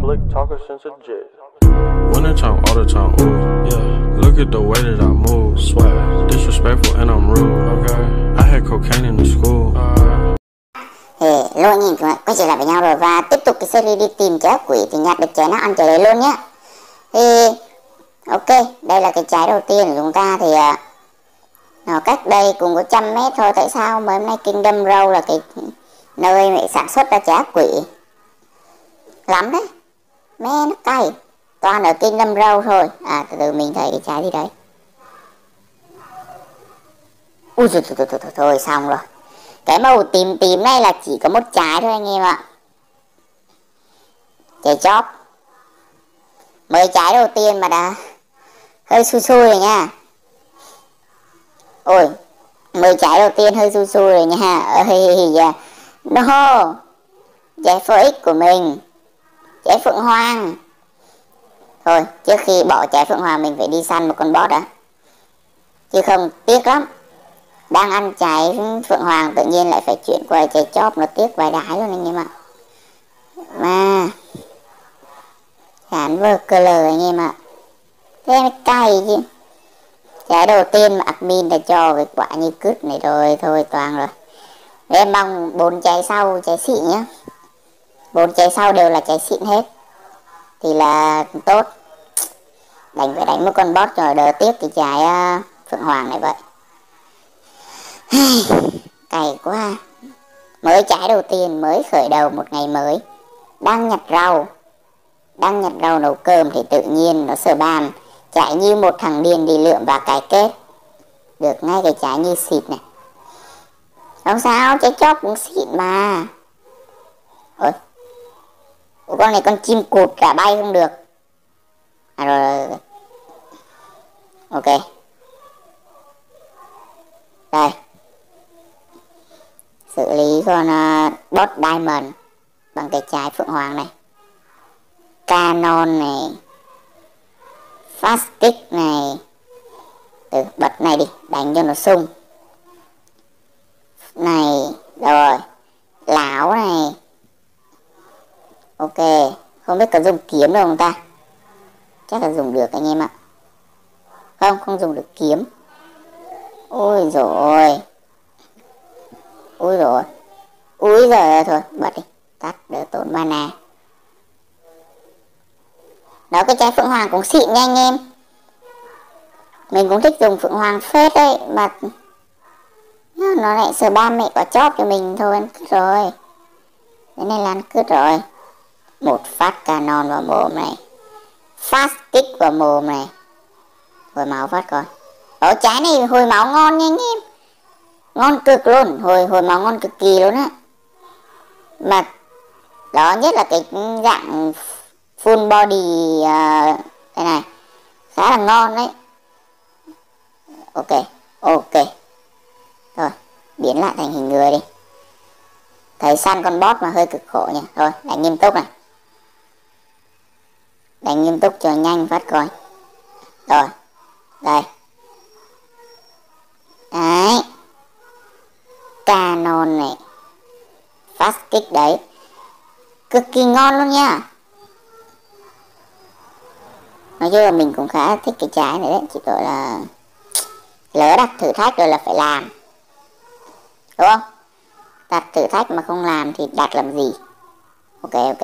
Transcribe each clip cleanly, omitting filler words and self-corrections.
slick talker since a jit. Winter time, all the time, ooh, yeah. Look at the way that I move, swag, disrespectful and I'm rude, okay. I had cocaine in the school. Lô anh em chúng quay trở lại với nhau rồi, và tiếp tục cái series đi tìm trái ác quỷ thì nhặt được trái nào ăn trái đấy luôn nhá. Thì ok, đây là cái trái đầu tiên của chúng ta, thì nó cách đây cũng có 100 mét thôi. Tại sao mấy hôm nay Kingdom Row là cái nơi mà sản xuất ra trái ác quỷ lắm đấy, mẹ nó cay, toàn ở Kingdom Row thôi. Từ từ mình thấy cái trái gì đấy. Ui thôi xong rồi. Cái màu tím tím này là chỉ có một trái thôi anh em ạ. Trái chóp. Mới trái đầu tiên mà đã hơi xui xui rồi nha. Ôi, mới trái đầu tiên hơi xui xui rồi nha. Ơi da. No. Trái phơ ích của mình. Trái phượng hoàng. Thôi, trước khi bỏ trái phượng hoàng mình phải đi săn một con boss đã. Chứ không tiếc lắm. Đang ăn trái phượng hoàng tự nhiên lại phải chuyển qua trái chóp, nó tiếc vài đái luôn anh em ạ. Mà chán vơ cơ lờ anh em ạ. Thế mới cay chứ. Trái đầu tiên mà admin đã cho cái quả như cứt này rồi. Thôi toàn rồi. Em mong 4 trái sau trái xịn nhá. 4 trái sau đều là trái xịn hết thì là tốt. Phải đánh một con boss rồi đỡ tiếc cái trái phượng hoàng này vậy. Cày quá. Mới trái đầu tiên, mới khởi đầu một ngày mới. Đang nhặt rau nấu cơm thì tự nhiên nó sờ bàn chạy như một thằng điên đi lượm vào cái kết. Được ngay cái trái như xịt này. Không sao, trái chóp cũng xịn mà. Ôi, con này con chim cụt cả bay không được. Rồi. Ok. Đây. Xử lý con boss diamond bằng cái trái phượng hoàng này. Canon này. Fast kick này. Bật này đi, đánh cho nó sung. Này, rồi. Láo này. Ok, không biết có dùng kiếm được không ta? Chắc là dùng được anh em ạ. Không dùng được kiếm. Ôi rồi. Ui giời, thôi bật đi, tắt đỡ tốn mana. Đó, cái trái phượng hoàng cũng xịn nha anh em. Mình cũng thích dùng phượng hoàng phết đấy, mà nó lại sờ ba mẹ quả chóp cho mình thôi, ăn cứt rồi. Cái này là ăn cứt rồi. Một phát canon vào mồm này. Fast kick vào mồm này. Hồi máu phát coi. Trái này hồi máu ngon nha anh em. Ngon cực luôn, hồi máu ngon cực kỳ luôn á. Mà đó, nhất là cái dạng full body cái này khá là ngon đấy. Ok. Rồi, biến lại thành hình người đi. Thấy săn con boss mà hơi cực khổ nhỉ. Rồi, đánh nghiêm túc này. Đánh nghiêm túc cho nhanh phát coi. Rồi, đây. Đấy. Canon này. Fast kick đấy. Cực kỳ ngon luôn nha. Nói chung là mình cũng khá thích cái trái này đấy. Chỉ tội là lỡ đặt thử thách rồi là phải làm, đúng không? Đặt thử thách mà không làm thì đặt làm gì. Ok.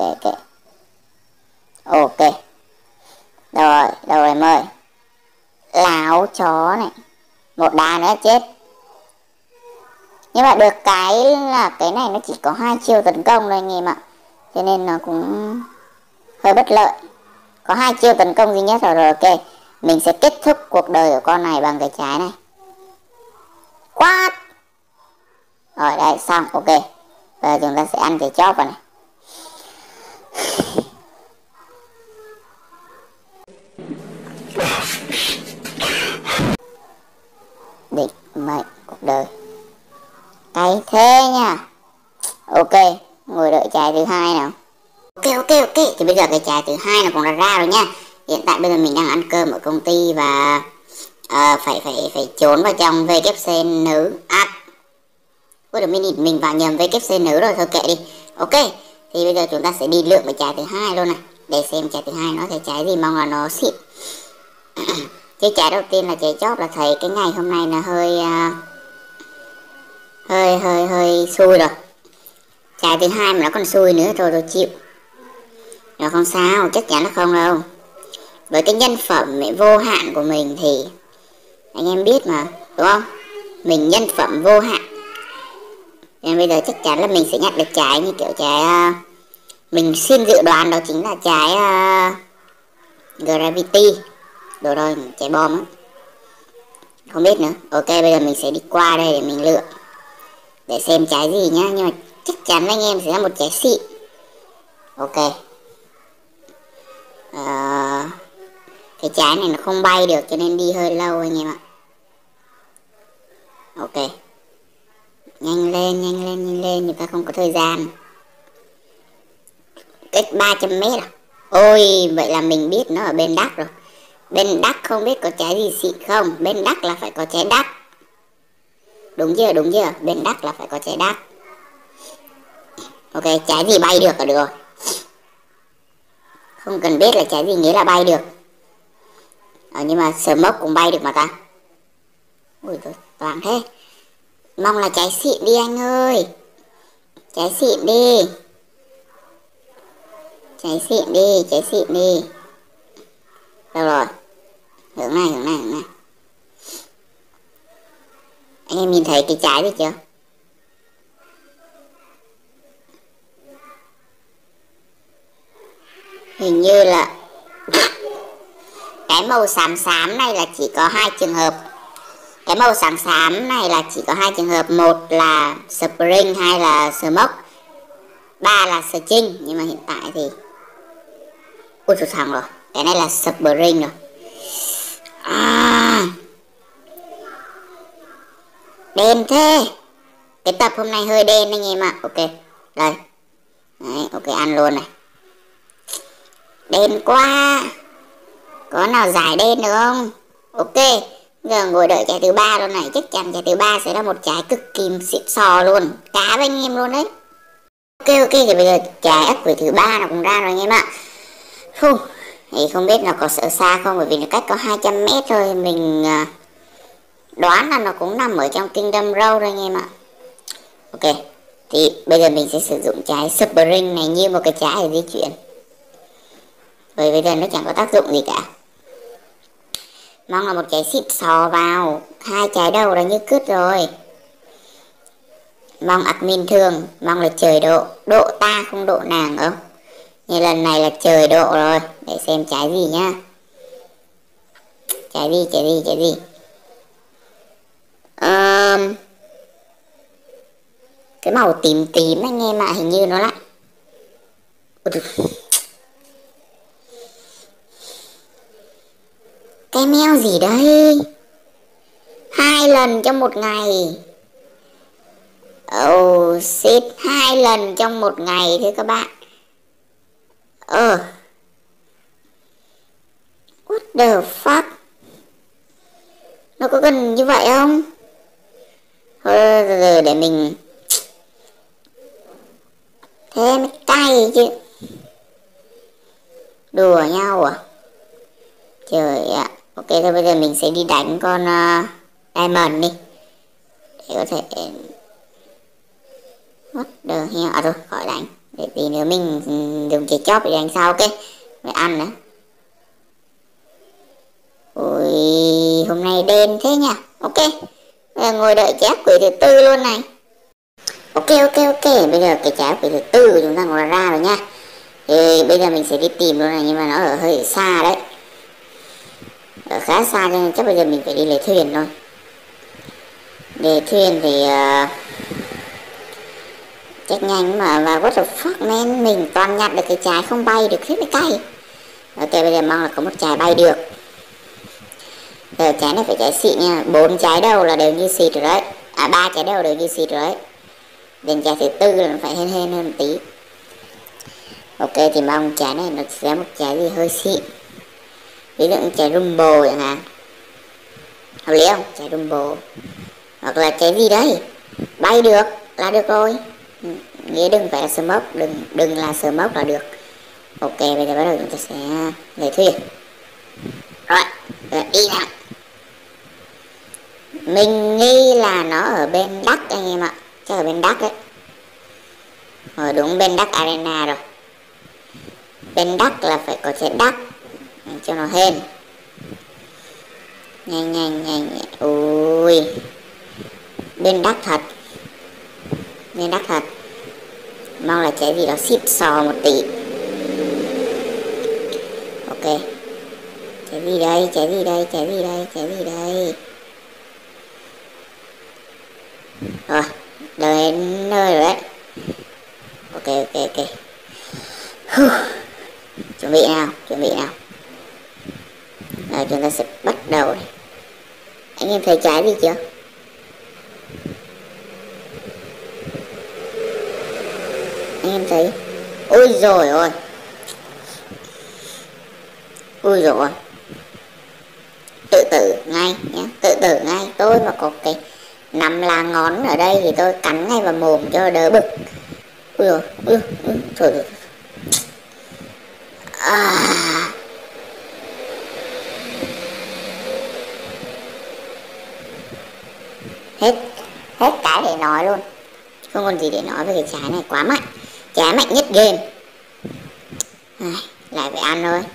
Rồi em ơi. Láo chó này. Một đá nữa chết. Nhưng mà được cái là cái này nó chỉ có 2 chiêu tấn công thôi anh em ạ. Cho nên nó cũng hơi bất lợi. Có 2 chiêu tấn công duy nhất rồi. Ok. Mình sẽ kết thúc cuộc đời của con này bằng cái trái này. What? Rồi đây, xong. Ok. Giờ chúng ta sẽ ăn cái chóp vào này. Định mệnh cuộc đời. Cay thế nha. Ok, ngồi đợi trái thứ hai nào. Ok. Thì bây giờ cái trái thứ hai nó cũng đã ra rồi nha. Hiện tại bây giờ mình đang ăn cơm ở công ty và phải trốn vào trong VKC nữ. Ôi được mình vào nhầm VKC nữ rồi, thôi kệ đi. Ok, thì bây giờ chúng ta sẽ đi lượm cái trái thứ hai luôn này. Để xem trái thứ hai nó thấy trái gì, mong là nó xịn. Cái trái đầu tiên là trái chóp, là thấy cái ngày hôm nay là hơi xui rồi. Trái thứ hai mà nó còn xui nữa thôi, tôi chịu. Nó không sao, chắc chắn là không đâu. Với cái nhân phẩm vô hạn của mình thì anh em biết mà, đúng không? Mình nhân phẩm vô hạn, nên bây giờ chắc chắn là mình sẽ nhặt được trái như kiểu trái mình xin dự đoán đó chính là trái Gravity. Đồ rồi, trái bom á. Không biết nữa. Ok, bây giờ mình sẽ đi qua đây để mình lựa, để xem trái gì nhá. Nhưng mà chắc chắn anh em sẽ là một trái xịn. Ok. Cái trái này nó không bay được cho nên đi hơi lâu anh em ạ. Ok. Nhanh lên, người ta không có thời gian. Cách 300 mét à? Ôi, vậy là mình biết nó ở bên Đắc rồi. Bên Đắc không biết có trái gì xịn không? Bên Đắc là phải có trái Đắc. Đúng chưa? Bên Đắc là phải có trái Đắc. Ok, trái gì bay được là được rồi. Không cần biết là trái gì nghĩa là bay được. Nhưng mà Smoke cũng bay được mà ta. Ui tôi toàn thế. Mong là trái xịn đi anh ơi. Trái xịn đi. Đâu rồi? Hướng này. Anh em nhìn thấy cái trái gì chưa? Hình như là cái màu xám này là chỉ có 2 trường hợp. Cái màu xám này là chỉ có 2 trường hợp. Một là Spring, 2 là Smoke, 3 là String. Nhưng mà hiện tại thì ui trời thằng rồi. Cái này là Spring rồi. Đen thế. Cái tập hôm nay hơi đen anh em ạ. Ok, đây. Đấy, ok ăn luôn này. Đen quá. Có nào giải đen được không? Ok, giờ ngồi đợi trái thứ 3 luôn này. Chắc chắn trái thứ 3 sẽ là một trái cực kỳ xịn sò luôn. Cá với anh em luôn đấy. Ok, thì bây giờ trái ác quỷ thứ 3 nó cũng ra rồi anh em ạ. Thì không biết nó có sợ xa không, bởi vì nó cách có 200 mét thôi. Mình đoán là nó cũng nằm ở trong Kingdom Road rồi anh em ạ. Ok, thì bây giờ mình sẽ sử dụng trái Spring này như một cái trái để di chuyển. Bởi bây giờ nó chẳng có tác dụng gì cả. Mong là một trái xịn sò vào. 2 trái đầu là như cứt rồi. Mong admin thường. Mong là trời độ. Độ ta không độ nàng không? Như lần này là trời độ rồi. Để xem trái gì nhá. Trái gì. Cái màu tím anh em ạ. Hình như nó lại cái meo gì đây? 2 lần trong một ngày. Oh shit, 2 lần trong một ngày thưa các bạn. What the fuck? Nó có cần như vậy không? Thôi giờ để mình thế mới cay chứ. Đùa nhau à? Trời ạ. Ok thôi bây giờ mình sẽ đi đánh con Diamond đi. Để có thể what the hell. Thôi khỏi đánh. Để tí nữa mình dùng cái chóp để đánh sau. Ok. Để ăn nữa. Ui, hôm nay đen thế nhỉ. Ok. Bây giờ ngồi đợi trái quỷ thứ 4 luôn này. Ok. Bây giờ cái trái quỷ thứ 4 của chúng ta cũng ra rồi nha. Thì bây giờ mình sẽ đi tìm luôn này. Nhưng mà nó ở hơi xa đấy. Ở khá xa cho nên chắc bây giờ mình phải đi lấy thuyền thôi. Để thuyền thì chắc nhanh mà. Và what the fuck man. Mình toàn nhặt được cái trái không bay được hết mới cay. Ok bây giờ mong là có một trái bay được. Giờ trái này phải trái xịn nha. 4 trái đầu là đều như xịt rồi đấy. 3 trái đầu đều như xịt rồi đấy. Đến trái thứ 4 là nó phải hên hơn một tí. Ok thì mong trái này nó sẽ một trái gì hơi xịn. Ví dụ trái Rumble chẳng hạn. Hợp lý không? Trái Rumble. Hoặc là trái gì đấy bay được là được rồi. Nghĩa đừng phải là Smoke. Đừng là Smoke là được. Ok, bây giờ bắt đầu chúng ta sẽ lấy thuyền. Rồi, đi nào. Mình nghĩ là nó ở bên Đắc anh em ạ. Chắc ở bên Đắc đấy. Đúng bên Đắc Arena rồi. Bên Đắc là phải có chữ Đắc cho nó hên. Nhanh. Ui. Bên Đắc thật. Mong là trái gì đó xịn sò một tí. Ok. Trái gì đây? Rồi, đến nơi rồi đấy. Ok. Chuẩn bị nào. Rồi chúng ta sẽ bắt đầu này. Anh em thấy trái gì chưa? Anh em thấy? Ôi rồi ôi. Tự tử ngay nhé. Tôi mà có cái 5 lá ngón ở đây thì tôi cắn ngay vào mồm cho đỡ bực. Ui rồi. Trời. Hết cái để nói luôn. Không còn gì để nói về cái trái này, quá mạnh. Trái mạnh nhất game. Lại phải ăn thôi.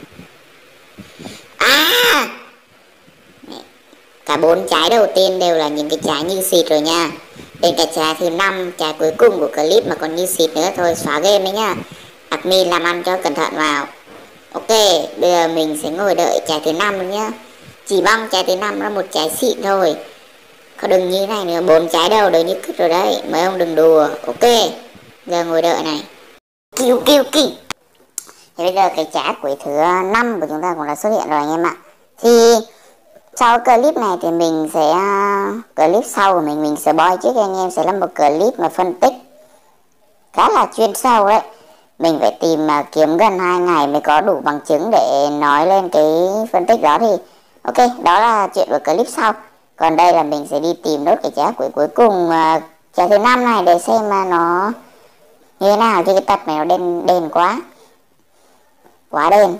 Cả 4 trái đầu tiên đều là những cái trái như xịt rồi nha. Đến cái trái thứ 5, trái cuối cùng của clip mà còn như xịt nữa thôi xóa game đấy nha. Admin làm ăn cho cẩn thận vào. Ok, bây giờ mình sẽ ngồi đợi trái thứ 5 luôn nhá. Chỉ mong trái thứ 5 là một trái xịn thôi. Có đừng như này nữa, 4 trái đầu đều như cứt rồi đấy. Mấy ông đừng đùa. Ok, giờ ngồi đợi này. Kêu. Thì bây giờ cái trái cuối thứ 5 của chúng ta cũng đã xuất hiện rồi anh em ạ. Thì sau clip này thì mình sẽ clip sau của mình spoil trước anh em sẽ là một clip mà phân tích khá là chuyên sâu đấy. Mình phải tìm kiếm gần 2 ngày mới có đủ bằng chứng để nói lên cái phân tích đó thì ok, đó là chuyện của clip sau. Còn đây là mình sẽ đi tìm nốt cái trái cuối cùng trái thứ 5 này để xem mà nó như thế nào, chứ cái tập này nó đen quá đen.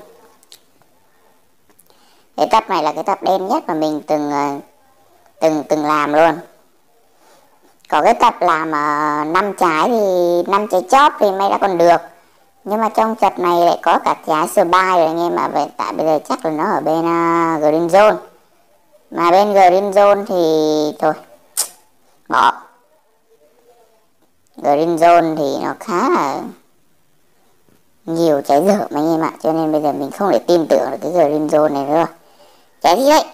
Cái tập này là cái tập đen nhất mà mình từng làm luôn. Có cái tập làm 5 trái thì 5 trái chóp thì may đã còn được. Nhưng mà trong tập này lại có cả trái spy rồi anh em ạ. Tại bây giờ chắc là nó ở bên Green Zone. Mà bên Green Zone thì thôi bỏ. Green Zone thì nó khá là nhiều trái dở mà anh em ạ. Cho nên bây giờ mình không thể tin tưởng được cái Green Zone này nữa. Trái gì đấy?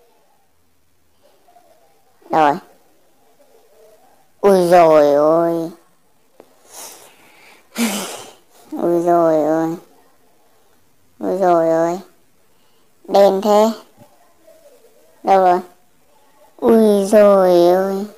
Rồi. Ui rồi ôi. Ui rồi ôi. Đen thế. Đâu rồi? Ui rồi ôi.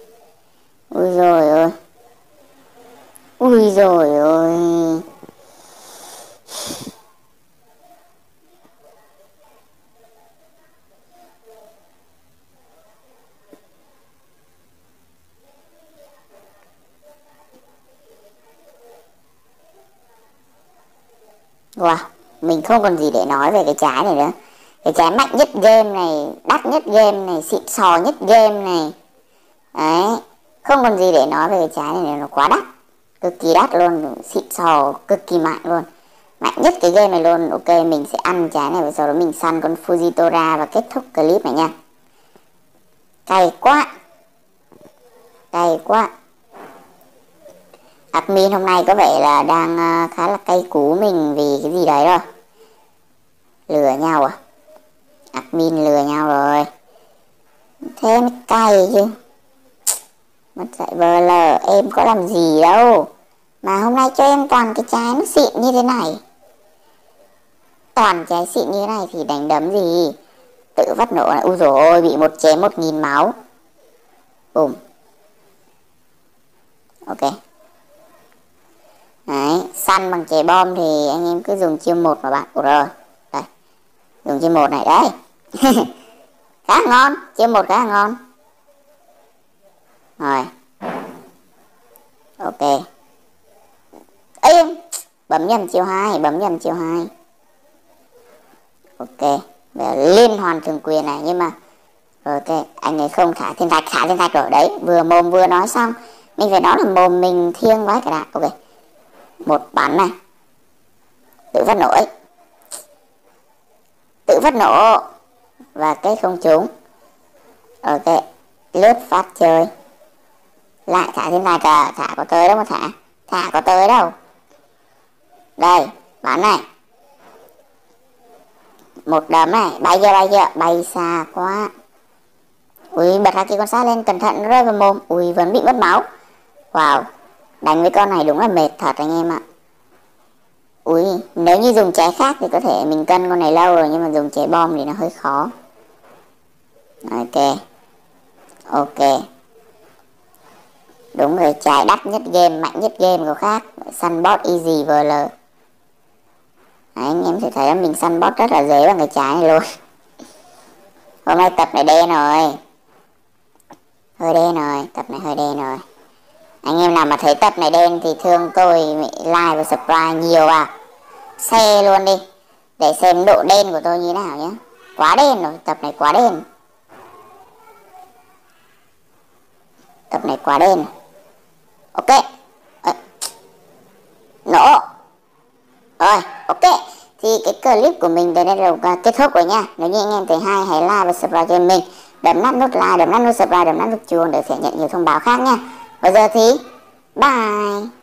Wow, mình không còn gì để nói về cái trái này nữa. Cái trái mạnh nhất game này, đắt nhất game này, xịn sò nhất game này. Đấy, không còn gì để nói về cái trái này nữa, nó quá đắt. Cực kỳ đắt luôn, xịn sò, cực kỳ mạnh luôn. Mạnh nhất cái game này luôn. Ok, mình sẽ ăn trái này và sau đó mình săn con Fujitora và kết thúc clip này nha. Cay quá. Admin hôm nay có vẻ là đang khá là cay cú mình vì cái gì đấy rồi. Lừa nhau à? Admin lừa nhau rồi. Thế mới cay chứ. Mất dạy vờ lờ, em có làm gì đâu. Mà hôm nay cho em toàn cái trái nó xịn như thế này. Toàn trái xịn như thế này thì đánh đấm gì. Tự phát nổ này. Ui dồi ôi, bị một chém 1000 máu. Bùm. Ok. Đấy, săn bằng chè bom thì anh em cứ dùng chiêu 1 mà bạn. Ủa rồi. Đây. Dùng chiêu 1 này đấy. Khá ngon, chiêu 1 khá ngon. Rồi. Ok. Ê, Bấm nhầm chiều 2, bấm nhầm chiều 2. Ok, liên hoàn thường quyền này, nhưng mà ok, anh ấy không thả thiên thạch rồi đấy, vừa mồm vừa nói xong. Mình phải nói là mồm mình thiêng quá cả đã. Ok, một bắn này, tự phát nổ ấy. Tự phát nổ và cái không trúng. Ok, lướt phát chơi. Lại thả thiên thạch à, thả có tới đâu mà thả có tới đâu. Đây, bắn này. Một đấm này, bay chưa, bay xa quá. Ui, bật hai cái con sát lên, cẩn thận rơi vào mồm. Ui, vẫn bị mất máu. Wow, đánh với con này đúng là mệt thật anh em ạ. Ui, nếu như dùng trái khác thì có thể mình cân con này lâu rồi, nhưng mà dùng trái bom thì nó hơi khó. Ok. Ok. Đúng rồi, trái đắt nhất game, mạnh nhất game của khác. Săn bot easy VL. Đấy, anh em sẽ thấy là mình săn bot rất là dễ bằng cái trái này luôn. Hôm nay tập này đen rồi. Hơi đen rồi, tập này hơi đen rồi. Anh em nào mà thấy tập này đen thì thương tôi like và subscribe nhiều vào. Share luôn đi, để xem độ đen của tôi như thế nào nhé. Quá đen rồi, tập này quá đen. Tập này quá đen. Ok. Nổ. Rồi, ok. Thì cái clip của mình đến đây là kết thúc rồi nha. Nếu như anh em thấy hay, hãy like và subscribe cho mình. Đấm nút like, đấm nút subscribe, đấm nút chuông để sẽ nhận nhiều thông báo khác nha. Bây giờ thì bye.